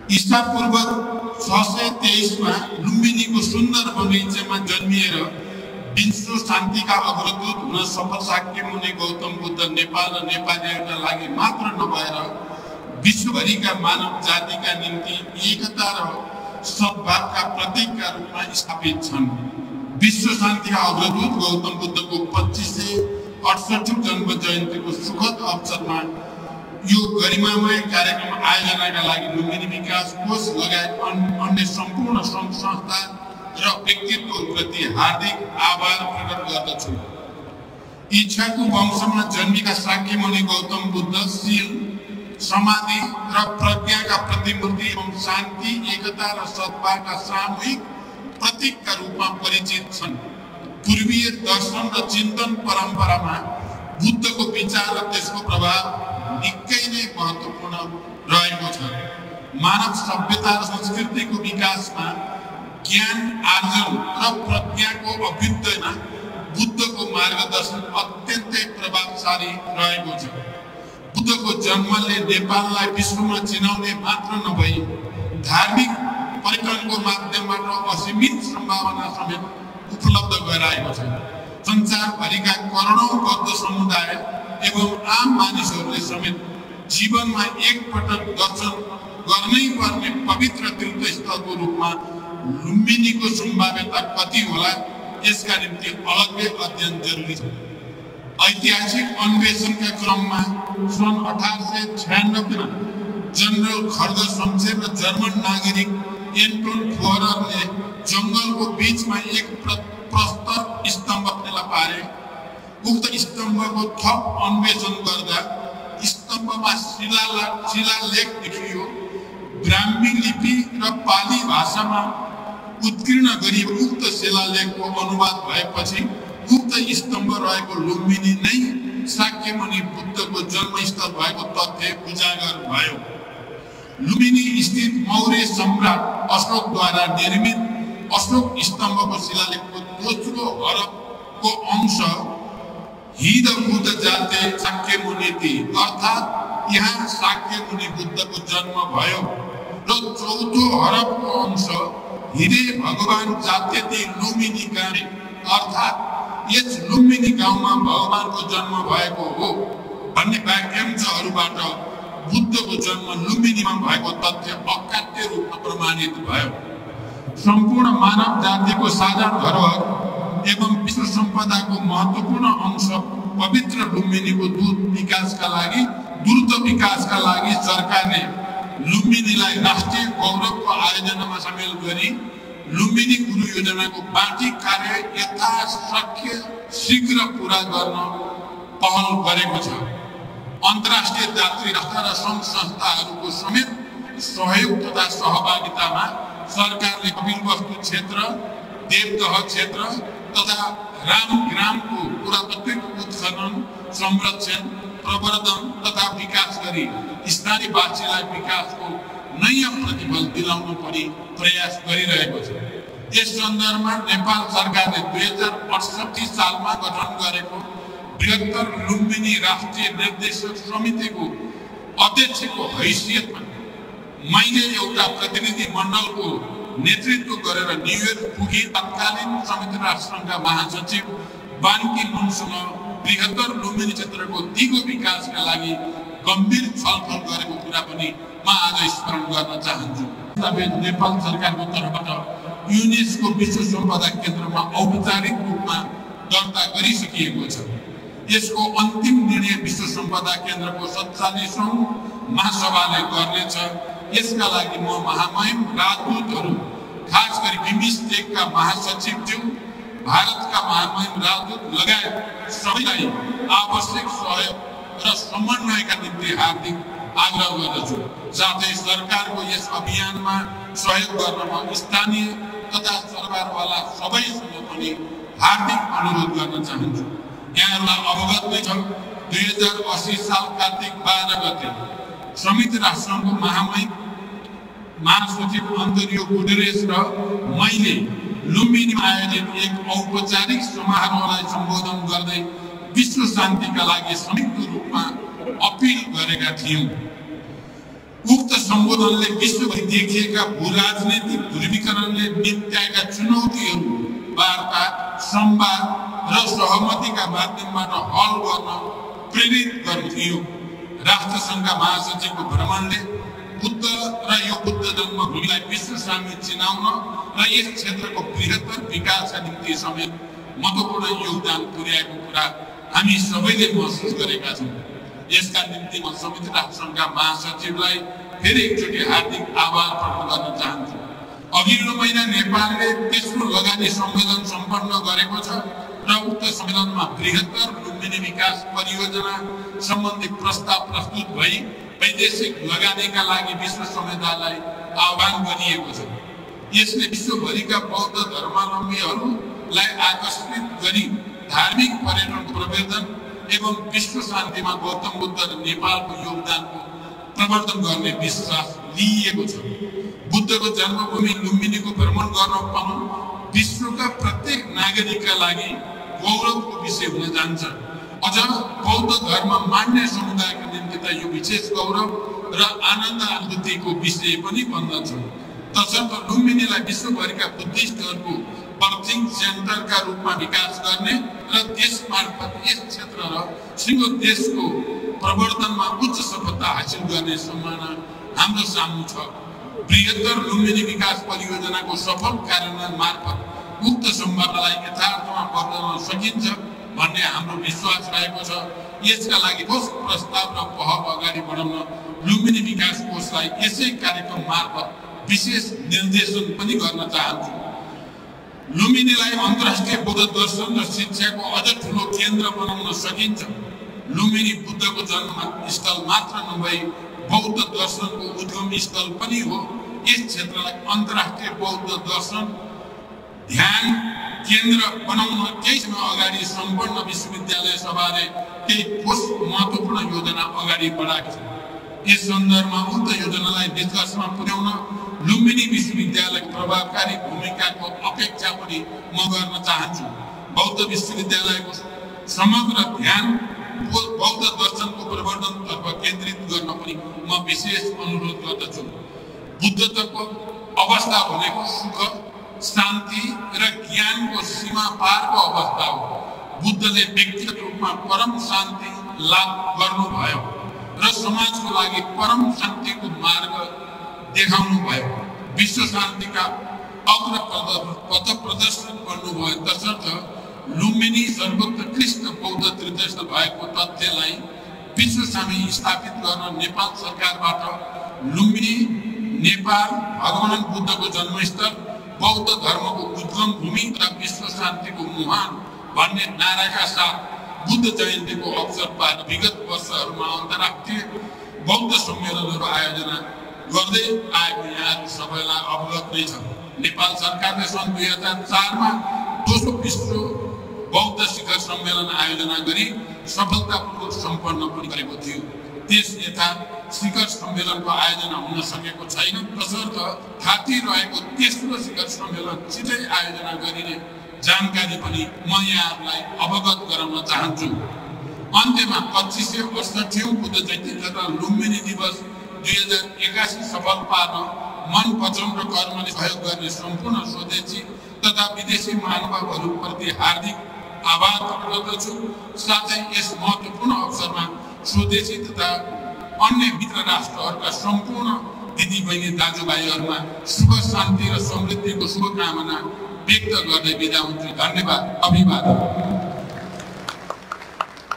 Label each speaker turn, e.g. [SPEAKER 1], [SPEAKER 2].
[SPEAKER 1] ईसा पूर्व 623 में लुम्बिनी को सुंदर बगैंचा में जन्मिएर विश्व शांति का अग्रदूत हुन सफल शाक्यमुनि गौतम बुद्ध नेपाल र नेपालीहरुका लागि मात्र नभएर विश्वभरि का मानव जाति का निम्ति एकता र सद्भाव का प्रतीक का रूप में स्थापित छन्। विश्व शांति का अग्रदूत गौतम बुद्ध को 2568 जन्म जयन्ती को सुखद अवसर में यो गरिमामय कार्यक्रम आयोजना का लागि लुम्बिनी विकास कोष लगायत अन्य सम्पूर्ण संघ संस्था र व्यक्तित्व प्रति हार्दिक आभार प्रकट गर्दछु। इच्छाको वंशमा जन्मेका शाक्यमुनि गौतम बुद्ध शील समाधि र प्रज्ञा का प्रतिमूर्ति एवं शान्ति एकता र सद्भाव का सामूहिक प्रतीक का रूप में परिचित छन्। पूर्वीय दर्शन र चिन्तन परम्परामा बुद्ध को विचार र त्यसको प्रभाव निकै नै महत्त्वपूर्ण रहेको छ। मानव सभ्यता र संस्कृतिको विकासमा ज्ञान आर्जन र प्रज्ञाको अभ्युदयमा बुद्धको मार्गदर्शन अत्यन्तै प्रभावशाली रहेको छ। बुद्धको जन्मले नेपाललाई विश्वमा चिनाउने मात्र नभई धार्मिक पर्यटनको माध्यमबाट असीमित सम्भावना समेत उपलब्ध गराएको छ। संसारभरिका करोडौं बौद्ध समुदाय एवं आम मानिसहरूले समेत जीवनमा एक पटक दर्शन गर्नै पर्ने पवित्र तीर्थस्थलको रूपमा लुम्बिनीको सम्भाव्यता कति होला यसका निम्ति अलग्गै अध्ययन जरुरी छ। ऐतिहासिक अन्वेषणका क्रममा सन् 1896 मा जनरल खड्ग शमशेर र जर्मन नागरिक एन्टोन फोहररले जंगलको बीचमा एक प्रस्तर स्तम्भ फेला पारे। उक्त स्तम्भको थप अन्वेषण गर्दा स्तम्भमा शिलालेख देखियो। ब्राह्मी लिपि र पाली भाषामा उत्कीर्ण गरी उक्त शिलालेखको अनुवाद भएपछि उक्त स्तम्भ रहेको लुम्बिनी नै शाक्यमुनि बुद्धको जन्मस्थल भएको तथ्य उजागर भयो। लुम्बिनी स्थित मौर्य सम्राट अशोकद्वारा निर्मित अशोक स्तम्भको शिलालेखको दोस्रो हरफको अंश हिद बुद्ध जाते शाक्यमुनि अर्थात यहाँ शाक्यमुनि बुद्धको जन्म भयो र चौथो हरफको अंश हिरे भगवान जात्यति लुम्बिनी गामे अर्थात यस लुम्बिनी गाउँमा भगवानको जन्म भएको हो भन्ने वाक्यांशहरूबाट बुद्धको जन्म लुम्बिनीमा भएको तथ्य अकाट्य रूपमा प्रमाणित भयो। सम्पूर्ण मानव जातिको साझा धरोहर एवं विश्व सम्पदाको महत्त्वपूर्ण अंश पवित्र लुम्बिनीको द्रुत विकासका लागि सरकारले लुम्बिनीलाई राष्ट्रिय गौरवको आयोजनामा सामेल गरी लुम्बिनी गुरु योजनाको बाँकी कार्य यथाशक्य शीघ्र पूरा गर्न पहल गरेको छ। अन्तर्राष्ट्रिय यात्री राष्ट्र र संघ संस्थाहरूको समेत सहयोग तथा सहभागितामा सरकारले कपिलवस्तु क्षेत्र, देवदह क्षेत्र तथा रामग्रामको पुरातात्विक उत्खनन, संरक्षण, प्रवर्धन तथा विकास गरी स्थानीयवासीलाई विकासको नयाँ प्रतिफल दिलाउन पनि प्रयास गरिरहेको छ। यस सन्दर्भमा नेपाल सरकारले 2068 सालमा गठन गरेको बृहत्तर लुम्बिनी राष्ट्रिय निर्देशक समितिको अध्यक्षको हैसियतमा मैले एउटा प्रतिनिधि मण्डलको नेतृत्व गरेर न्युयोर्क पुगी तत्कालीन संयुक्त राष्ट्रसङ्घका महासचिव बान की मुनसँग बृहत्तर लुम्बिनी क्षेत्रको दिगो विकासका लागि गम्भीर छलफल गरेको कुरा पनि म आज स्मरण गर्न चाहन्छु। नेपाल सरकारको तर्फबाट युनेस्को विश्व सम्पदा केन्द्रमा औपचारिक रूपमा दर्ता गरिसकिएको छ। यसको अन्तिम निर्णय विश्व सम्पदा केन्द्रको 47औं महासभाले गर्नेछ। यसका लागि म महामहिम राजदूतहरू खास गरी बिमस्टेकका महासचिवज्यू, भारतका महामहिम राजदूत लगायत सबैलाई आवश्यक सहयोग र समन्वयका निम्ति हार्दिक आग्रह गर्दछु। साथै सरकारको यस अभियानमा सहयोग गर्नमा स्थानीय तथा सरकारवाला सबैसँग पनि हार्दिक अनुरोध गर्न चाहन्छु। यहाँहरूलाई अवगत नै छ 2080 साल कार्तिक 12 गते संयुक्त राष्ट्रसङ्घको महासचिव अन्तोनियो गुटेरेस र मैले लुम्बिनीमा आयोजित एक औपचारिक समारोहलाई सम्बोधन गर्दै विश्व शान्तिका लागि संयुक्त रूपमा अपिल गरेका थियौं। उक्त सम्बोधनले विश्वभरि देखिएका भू-राजनीतिक ध्रुवीकरणले निम्त्याएका चुनौतीहरू वार्ता, संवाद र सहमतिका माध्यमबाट हल गर्न प्रेरित गर्थियो। राष्ट्रसङ्घका महासचिवको भ्रमणले बुद्ध र यो बुद्ध जन्मभूमिलाई विश्व सामु चिनाउन र यस क्षेत्रको बृहत्तर विकासका निम्ति समेत महत्त्वपूर्ण योगदान पुर्याएको कुरा हामी सबैले महसुस गरेका छौँ। यसका निम्ति म संयुक्त राष्ट्रसङ्घका महासचिवलाई फेरि एकचोटि हार्दिक आभार प्रकट गर्न चाहन्छु। अघिल्लो महिना नेपालले तेस्रो लगानी सम्मेलन सम्पन्न गरेको छ र उक्त सम्मेलनमा बृहत्तर लुम्बिनी विकास परियोजना सम्बन्धी प्रस्ताव प्रस्तुत भई वैदेशिक लगानीका लागि विश्व समुदायलाई आह्वान गरिएको छ। यसले विश्वभरिका बौद्ध धर्मावलम्बीहरूलाई आकर्षित गरी धार्मिक पर्यटन प्रवर्धन एवं विश्व शान्तिमा गौतम बुद्ध र नेपालको योगदानको प्रवर्धन गर्ने विश्वास लिएको छ। बुद्धको जन्मभूमि लुम्बिनीको भ्रमण गर्न पाउनु विश्वका प्रत्येक नागरिकका लागि गौरवको विषय हुन जान्छ। अझ बौद्ध धर्म मान्ने समुदायका निम्ति त यो विशेष गौरव र आनन्द अनुभूतिको विषय पनि बन्दछ। तसर्थ लुम्बिनीलाई विश्वभरिका बुद्धिस्टहरूको बर्थिङ सेन्टरका रूपमा विकास गर्ने र देश मार्फत यस क्षेत्र र सिङ्गो देशको प्रवर्धनमा उच्च सफलता हासिल गर्ने सम्भावना हाम्रो सामु छ। बृहत्तर लुम्बिनी विकास परियोजनाको सफल कार्यान्वयन मार्फत उक्त सम्भावनालाई यथार्थमा बदल्न सकिन्छ भन्ने हाम्रो विश्वास रहेको छ। यसका लागि ठोस प्रस्ताव र पहल अगाडि बढाउन लुम्बिनी विकास कोषलाई यसै कार्यक्रम मार्फत विशेष निर्देशन पनि गर्न चाहन्छु। लुम्बिनीलाई अन्तर्राष्ट्रिय बौद्ध दर्शन र शिक्षाको अझ ठुलो केन्द्र बनाउन सकिन्छ। लुम्बिनी बुद्धको जन्मस्थल मात्र नभई बौद्ध दर्शनको उद्गम स्थल पनि हो। यस क्षेत्रलाई अन्तर्राष्ट्रिय बौद्ध दर्शन ध्यान केन्द्र बनाउन केही समय अगाडि सम्पूर्ण विश्वविद्यालय सभाले केही ठोस महत्त्वपूर्ण योजना अगाडि बढाएको छ। यस सन्दर्भमा उक्त योजनालाई निष्कर्षमा पुर्याउन लुम्बिनी विश्वविद्यालयको प्रभावकारी भूमिकाको अपेक्षा पनि म गर्न चाहन्छु। बौद्ध विश्वविद्यालयको समग्र ध्यान बौद्ध दर्शनको प्रवर्धनतर्फ केन्द्रित गर्न पनि म विशेष अनुरोध गर्दछु। बुद्धत्वको अवस्था भनेको सुख, शान्ति र ज्ञानको सीमा पारको अवस्था हो। बुद्धले व्यक्तिगत रूपमा परम शान्ति लाभ गर्नुभयो र समाजको लागि परम शान्तिको मार्ग देखाउनु भयो। विश्व शान्तिका अग्र पथ प्रदर्शन गर्नुभयो। तसर्थ लुम्बिनी सर्वोत्कृष्ट बौद्ध तीर्थस्थल भएको तथ्यलाई विश्व सामु स्थापित गर्न नेपाल सरकारबाट लुम्बिनी नेपाल भगवान बुद्धको जन्मस्थल, बौद्ध धर्मको उद्गम भूमि र विश्व शान्तिको मुहान भन्ने नाराका साथ बुद्ध जयन्तीको अवसर पाएर विगत वर्षहरूमा अन्तर्राष्ट्रिय बौद्ध सम्मेलनहरू आयोजना गर्दै आएको यहाँ सबैलाई अवगत नै छ। नेपाल सरकारले सन् 2004मा दोस्रो विश्व बौद्ध शिखर सम्मेलन आयोजना गरी सफलतापूर्वक सम्पन्न पनि गरेको थियो। त्यस यता शिखर सम्मेलनको आयोजना हुन सकेको छैन। तसर्थ थाती रहेको तेस्रो शिखर सम्मेलन छिटै आयोजना गरिने जानकारी पनि म यहाँहरूलाई अवगत गराउन चाहन्छु। अन्त्यमा 2568औं बुद्ध जयन्ती तथा लुम्बिनी दिवस 2081 सफल पार्न मन, वचन र कर्मले सहयोग गर्ने सम्पूर्ण स्वदेशी तथा विदेशी महानुभावहरूप्रति हार्दिक आभार प्रकट गर्दछु। साथै यस महत्त्वपूर्ण अवसरमा स्वदेशी तथा अन्य मित्र राष्ट्रहरूका सम्पूर्ण दिदीबहिनी दाजुभाइहरूमा सुख, शान्ति र समृद्धिको शुभकामना व्यक्त गर्दै बिदा हुन्छु। धन्यवाद। अभिवादन।